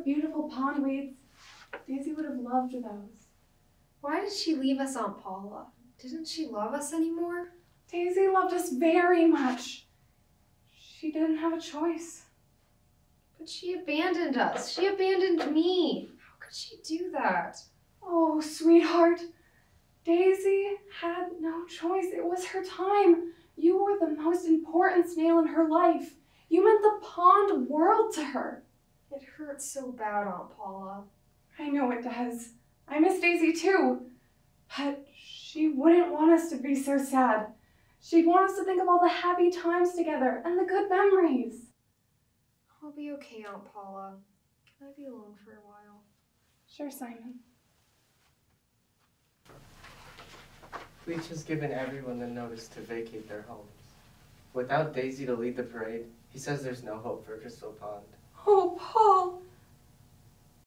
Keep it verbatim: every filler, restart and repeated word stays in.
of beautiful pondweeds. Daisy would have loved those. Why did she leave us, Aunt Paula? Didn't she love us anymore? Daisy loved us very much. She didn't have a choice. But she abandoned us. She abandoned me. How could she do that? Oh, sweetheart. Daisy had no choice. It was her time. You were the most important snail in her life. You meant the pond world to her. It hurts so bad, Aunt Paula. I know it does. I miss Daisy too. But she wouldn't want us to be so sad. She'd want us to think of all the happy times together and the good memories. I'll be okay, Aunt Paula. Can I be alone for a while? Sure, Simon. Leech has given everyone the notice to vacate their homes. Without Daisy to lead the parade, he says there's no hope for Crystal Pond.